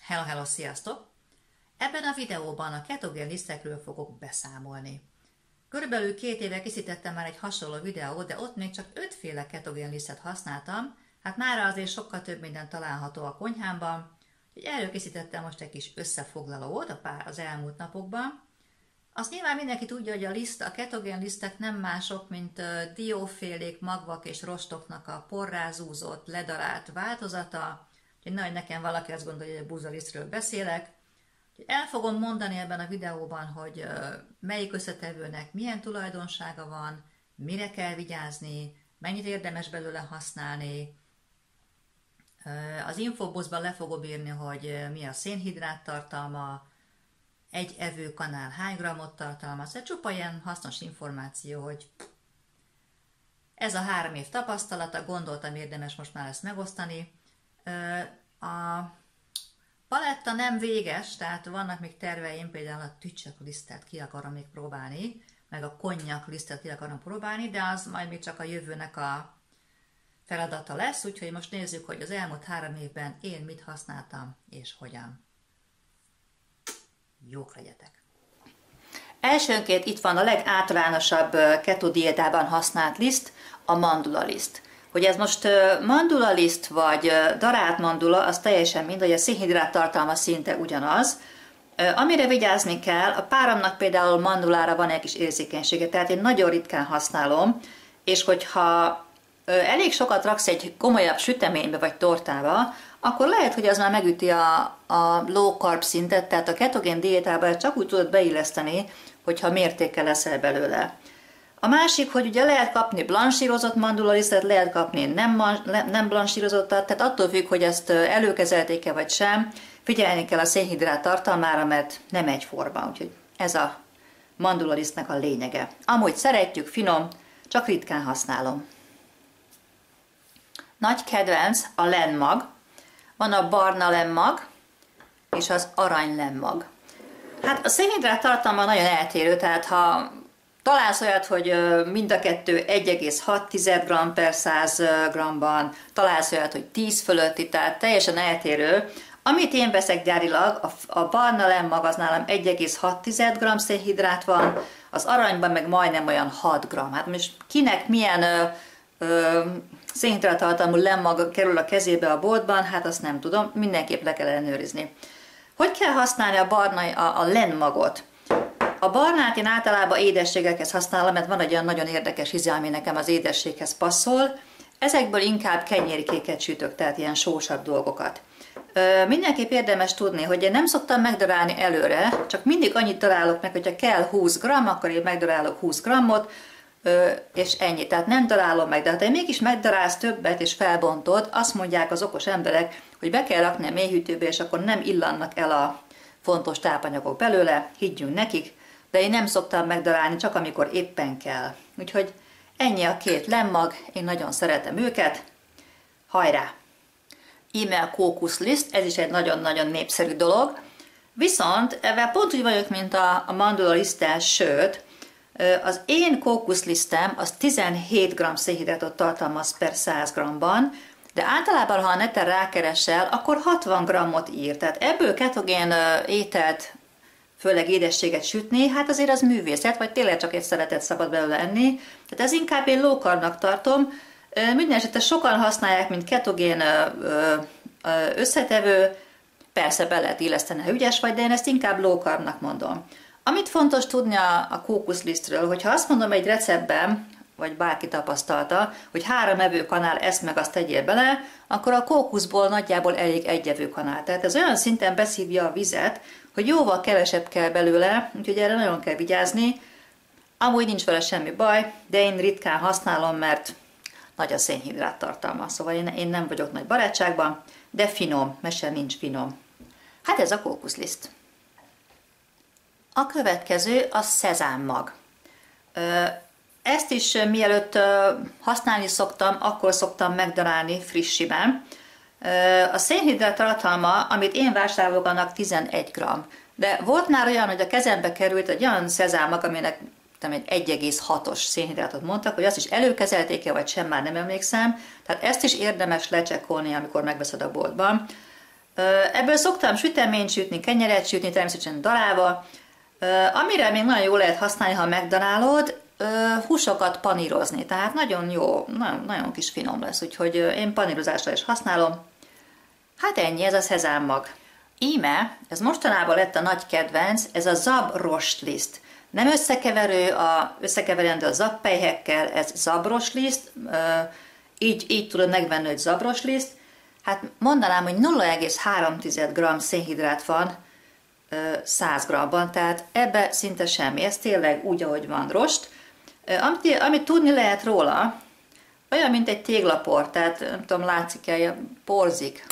Hello, hello, sziasztok! Ebben a videóban a ketogén lisztekről fogok beszámolni. Körülbelül 2 éve készítettem már egy hasonló videót, de ott még csak 5 féle ketogén lisztet használtam, hát mára azért sokkal több minden található a konyhámban, úgyhogy erről készítettem most egy kis összefoglalót az elmúlt napokban. Azt nyilván mindenki tudja, hogy a ketogén lisztek nem mások, mint diófélék, magvak és rostoknak a porrázúzott, ledarált változata. Úgyhogy nehogy nekem valaki azt gondolja, hogy a búzalisztről beszélek. El fogom mondani ebben a videóban, hogy melyik összetevőnek milyen tulajdonsága van, mire kell vigyázni, mennyit érdemes belőle használni. Az infoboxban le fogom írni, hogy mi a szénhidrát tartalma, egy evőkanál hány grammot tartalmaz. Ez csupa ilyen hasznos információ, hogy ez a 3 év tapasztalata, gondoltam érdemes most már ezt megosztani. A paletta nem véges, tehát vannak még terveim, például a tücsök lisztet ki akarom még próbálni, meg a konnyak lisztet ki akarom próbálni, de az majd még csak a jövőnek a feladata lesz, úgyhogy most nézzük, hogy az elmúlt 3 évben én mit használtam és hogyan. Jók legyetek! Elsőnként itt van a legáltalánosabb keto diétában használt liszt, a mandula liszt. Hogy ez most mandula liszt vagy darált mandula, az teljesen mindegy, a szénhidrát tartalma szinte ugyanaz. Amire vigyázni kell, a páromnak például mandulára van egy kis érzékenysége, tehát én nagyon ritkán használom, és hogyha elég sokat raksz egy komolyabb süteménybe vagy tortába, akkor lehet, hogy az már megüti a low carb szintet, tehát a ketogén diétába csak úgy tudod beilleszteni, hogyha mértékkel leszel belőle. A másik, hogy ugye lehet kapni blansírozott mandulalisztet, lehet kapni nem blansírozottat, tehát attól függ, hogy ezt előkezelték-e vagy sem, figyelni kell a szénhidrát tartalmára, mert nem egyforma, úgyhogy ez a mandulalisztnek a lényege. Amúgy szeretjük, finom, csak ritkán használom. Nagy kedvenc a lenmag, van a barna lenmag és az arany lenmag. Hát a szénhidrát tartalma nagyon eltérő, tehát ha találsz olyat, hogy mind a kettő 1,6 g per 100 g-ban, találsz olyat, hogy 10 fölötti, tehát teljesen eltérő. Amit én veszek gyárilag, a barna lenmag az nálam 1,6 g szénhidrát van, az aranyban meg majdnem olyan 6 g. Hát most kinek milyen szénhidrát tartalmú lenmag kerül a kezébe a boltban, hát azt nem tudom, mindenképp le kell ellenőrizni. Hogy kell használni a lenmagot? A barnát én általában édességekhez használom, mert van egy olyan nagyon érdekes íze, ami nekem az édességhez passzol. Ezekből inkább kenyérkéket sütök, tehát ilyen sósabb dolgokat. Mindenképp érdemes tudni, hogy én nem szoktam megdarálni előre, csak mindig annyit darálok meg, hogyha kell 20 g, akkor én megdarálok 20 g-ot, és ennyi. Tehát nem darálom meg, de ha te mégis megdarálsz többet és felbontod, azt mondják az okos emberek, hogy be kell rakni a mélyhűtőbe, és akkor nem illannak el a fontos tápanyagok belőle, higgyünk nekik, de én nem szoktam megdarálni, csak amikor éppen kell. Úgyhogy ennyi a 2 lenmag, én nagyon szeretem őket. Hajrá! Íme a kókuszliszt, ez is egy nagyon-nagyon népszerű dolog. Viszont ezzel pont úgy vagyok, mint a mandula liszttel, sőt, az én kókuszlisztem az 17 g szénhidrátot tartalmaz per 100 g-ban, de általában, ha a neten rákeresel, akkor 60 g-ot ír. Tehát ebből ketogén ételt, főleg édességet sütni, hát azért az művészet, vagy tényleg csak egy szeletet szabad belőle enni. Tehát ez inkább én low carb-nak tartom. Mindenesetre sokan használják, mint ketogén összetevő, persze be lehet illeszteni, ha ügyes vagy, de én ezt inkább low carb-nak mondom. Amit fontos tudni a kókuszlisztről, hogyha azt mondom egy receptben, vagy bárki tapasztalta, hogy 3 evőkanál ezt meg azt tegyél bele, akkor a kókuszból nagyjából elég 1 evőkanál. Tehát ez olyan szinten beszívja a vizet, hogy jóval kevesebb kell belőle, úgyhogy erre nagyon kell vigyázni. Amúgy nincs vele semmi baj, de én ritkán használom, mert nagy a szénhidrát tartalma. Szóval én nem vagyok nagy barátságban, de finom, mese nincs finom. Hát ez a kókuszliszt. A következő a szezámmag. Ezt is mielőtt használni szoktam, akkor szoktam megdarálni frissiben. A szénhidrát tartalma, amit én vásárolok, annak 11 g. De volt már olyan, hogy a kezembe került egy olyan szezámmag, aminek egy 1,6-os szénhidrátot mondtak, hogy azt is előkezelték-e, vagy sem, már nem emlékszem. Tehát ezt is érdemes lecsekkolni, amikor megveszed a boltban. Ebből szoktam süteményt sütni, kenyeret sütni, természetesen darálva. Amire még nagyon jól lehet használni, ha megdarálod, húsokat panírozni, tehát nagyon jó, nagyon kis finom lesz, úgyhogy én panírozásra is használom. Hát ennyi, ez a szezámmag. Íme, ez mostanában lett a nagy kedvenc, ez a zabrostliszt. Nem összekeverő, összekeverendő a zappelyhekkel, ez zabrostliszt, így tudod megvenni, hogy zabrostliszt. Hát mondanám, hogy 0,3 g szénhidrát van 100 g-ban, tehát ebbe szinte semmi, ez tényleg úgy, ahogy van rost. Amit tudni lehet róla, olyan, mint egy téglapor, tehát nem tudom, látszik-e, porzik.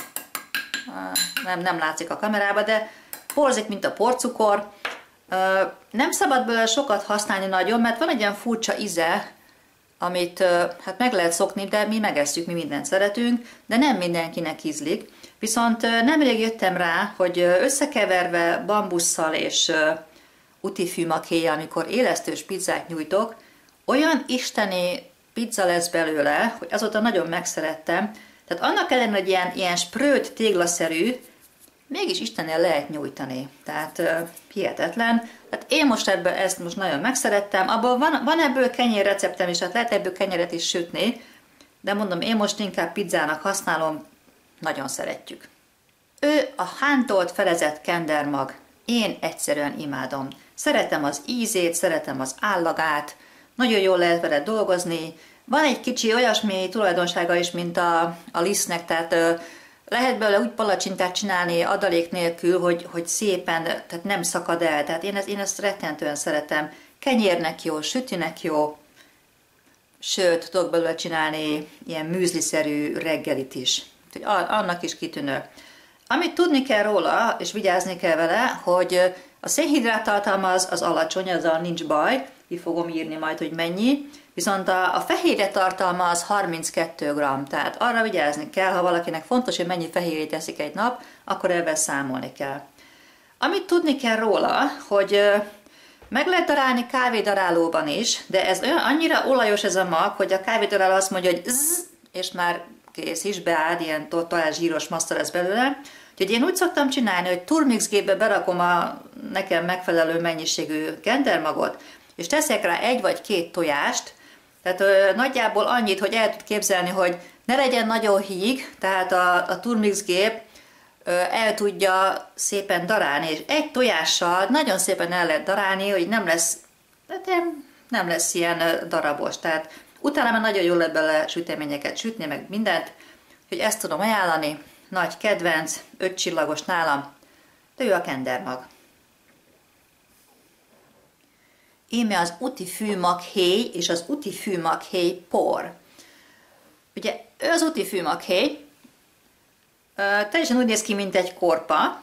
Nem látszik a kamerába, de porzik, mint a porcukor. Nem szabad belőle sokat használni nagyon, mert van egy ilyen furcsa íze, amit hát meg lehet szokni, de mi megesszük, mi mindent szeretünk, de nem mindenkinek ízlik. Viszont nemrég jöttem rá, hogy összekeverve bambusszal és utifűmakhéjjal, amikor élesztős pizzát nyújtok, olyan isteni pizza lesz belőle, hogy azóta nagyon megszerettem. Tehát annak ellenére, hogy ilyen spröd, téglaszerű, mégis istennel lehet nyújtani. Tehát hihetetlen. Tehát én most ezt most nagyon megszerettem. Abból van ebből kenyér receptem is, hát lehet ebből kenyeret is sütni, de mondom, én most inkább pizzának használom, nagyon szeretjük. Ő a hántolt felezett kendermag. Én egyszerűen imádom. Szeretem az ízét, szeretem az állagát, nagyon jól lehet vele dolgozni. Van egy kicsi olyasmi tulajdonsága is, mint a lisztnek, tehát lehet belőle úgy palacsintát csinálni adalék nélkül, hogy szépen, tehát nem szakad el. Tehát én ezt rettentően szeretem. Kenyérnek jó, sütinek jó, sőt, tudok belőle csinálni ilyen műzliszerű reggelit is. Annak is kitűnő. Amit tudni kell róla, és vigyázni kell vele, hogy a szénhidrát tartalma az alacsony, azzal nincs baj, ki fogom írni majd, hogy mennyi, viszont a fehérje tartalma az 32 g, tehát arra vigyázni kell, ha valakinek fontos, hogy mennyi fehérjét eszik egy nap, akkor ebben számolni kell. Amit tudni kell róla, hogy meg lehet darálni kávédarálóban is, de ez annyira olajos ez a mag, hogy a kávédaráló azt mondja, hogy zzz, és már kész is, beáll, ilyen totál zsíros maszta lesz belőle. Úgyhogy én úgy szoktam csinálni, hogy turmix gépbe berakom a nekem megfelelő mennyiségű kendermagot, és teszek rá 1 vagy 2 tojást, tehát nagyjából annyit, hogy el tud képzelni, hogy ne legyen nagyon híg, tehát a turmix gép el tudja szépen darálni, és egy tojással nagyon szépen el lehet darálni, hogy nem lesz ilyen darabos. Tehát utána már nagyon jól lehet bele süteményeket sütni, meg mindent, hogy ezt tudom ajánlani. Nagy kedvenc, 5 csillagos nálam, de ő a kendermag. Íme az utifűmakhéj és az utifűmakhéj por. Ugye ő az utifűmakhéj, teljesen úgy néz ki, mint egy korpa.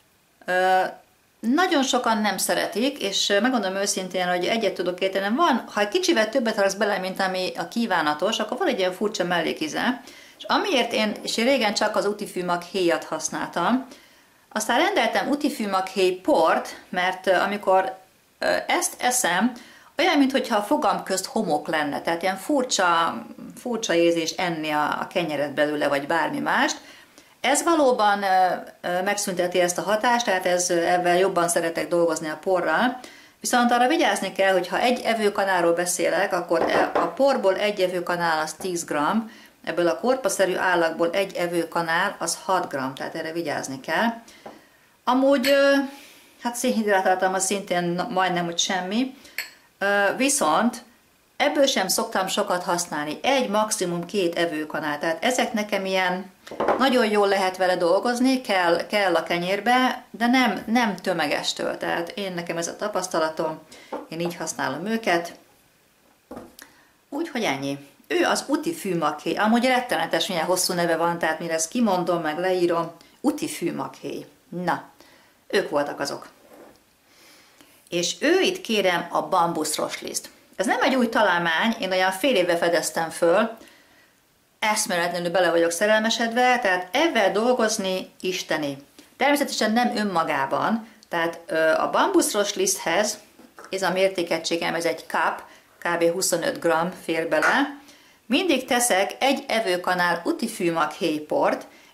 Nagyon sokan nem szeretik, és megmondom őszintén, hogy egyet tudok érteni, ha egy kicsivel többet raksz bele, mint ami a kívánatos, akkor van egy ilyen furcsa mellékíze. És amiért én régen csak az utifűmakhéjat használtam, aztán rendeltem utifűmakhéj port, mert amikor ezt eszem, olyan, mintha a fogam közt homok lenne, tehát ilyen furcsa érzés enni a kenyeret belőle, vagy bármi mást. Ez valóban megszünteti ezt a hatást, tehát ebben jobban szeretek dolgozni a porral. Viszont arra vigyázni kell, hogy ha egy evőkanálról beszélek, akkor a porból egy evőkanál az 10 g, ebből a korpaszerű állagból egy evőkanál az 6 g, tehát erre vigyázni kell. Amúgy hát szénhidrát tartalma szintén majdnem, hogy semmi, viszont ebből sem szoktam sokat használni, maximum 2 evőkanál, tehát ezek nekem ilyen, nagyon jól lehet vele dolgozni, kell a kenyérbe, de nem tömegestől, tehát nekem ez a tapasztalatom, én így használom őket, úgyhogy ennyi. Ő az utifűmakhéj, amúgy rettenetes, milyen hosszú neve van, tehát mire ezt kimondom, meg leírom, utifűmakhéj. Na, ők voltak azok. És ő itt kérem a bambuszrostliszt. Ez nem egy új találmány, én olyan fél éve fedeztem föl, eszméletlenül bele vagyok szerelmesedve, tehát ebben dolgozni isteni. Természetesen nem önmagában, tehát a bambuszrostliszthez, ez a mértékegységem, ez egy cup, kb. 25 g fér bele, mindig teszek 1 evőkanál utifűmakhéj port,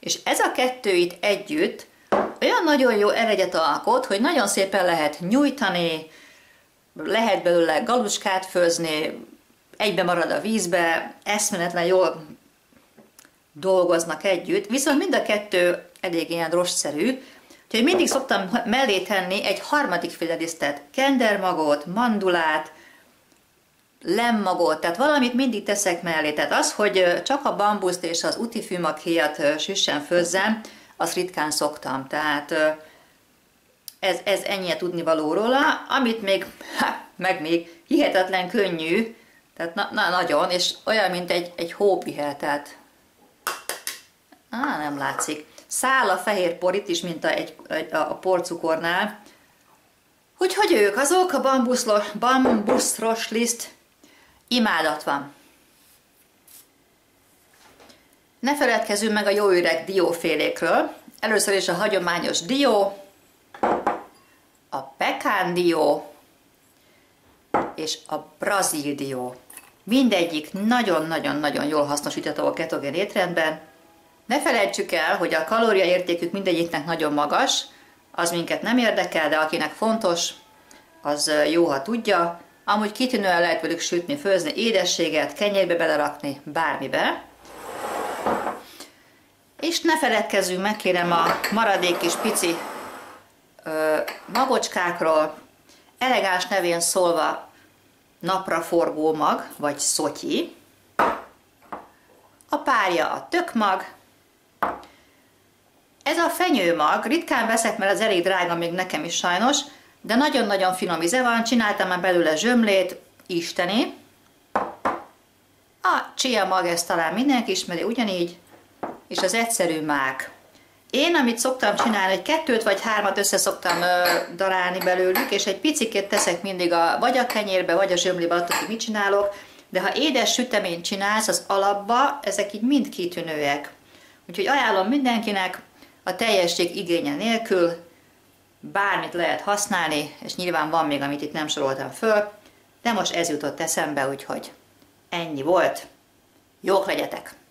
És ez a kettő itt együtt olyan nagyon jó elegyet alkot, hogy nagyon szépen lehet nyújtani, lehet belőle galuskát főzni, egybe marad a vízbe, eszméletlen jól dolgoznak együtt, viszont mind a kettő elég ilyen rostszerű, úgyhogy mindig szoktam mellé tenni egy harmadik féle lisztet, kendermagot, mandulát, lemmagot, tehát valamit mindig teszek mellé. Tehát az, hogy csak a bambuszt és az utifűmaghéjat süssen főzzem, azt ritkán szoktam. Tehát ez ennyire tudnivaló róla, amit még, még hihetetlen könnyű, tehát nagyon, és olyan, mint egy hópihel, tehát nem látszik. Száll a fehér por itt is, mint a porcukornál. Úgyhogy ők azok, a bambuszros liszt, imádat van. Ne feledkezzünk meg a jó öreg diófélékről. Először is a hagyományos dió, a pekán dió és a brazil dió. Mindegyik nagyon-nagyon-nagyon jól hasznosítható a ketogén étrendben. Ne felejtsük el, hogy a kalóriaértékük mindegyiknek nagyon magas, az minket nem érdekel, de akinek fontos, az jó, ha tudja. Amúgy kitűnően lehet velük sütni, főzni, édességet, kenyérbe belerakni, bármibe. És ne feledkezzünk meg, kérem, a maradék kis pici magocskákról, elegáns nevén szólva napraforgó mag, vagy szotyi. A párja a tökmag. Ez a fenyőmag, ritkán veszek, mert az elég drága még nekem is sajnos, de nagyon-nagyon finom íze van, csináltam már belőle zsömlét, isteni. A chia mag, ezt talán mindenki ismeri ugyanígy, és az egyszerű mák. Én, amit szoktam csinálni, egy 2 vagy 3 össze szoktam darálni belőlük, és egy picikét teszek mindig vagy a kenyérbe, vagy a zsömlébe, attól, hogy mit csinálok, de ha édes süteményt csinálsz, az alapba, ezek így mind kitűnőek. Úgyhogy ajánlom mindenkinek, a teljesség igénye nélkül, bármit lehet használni, és nyilván van még, amit itt nem soroltam föl, de most ez jutott eszembe, úgyhogy ennyi volt. Jók legyetek!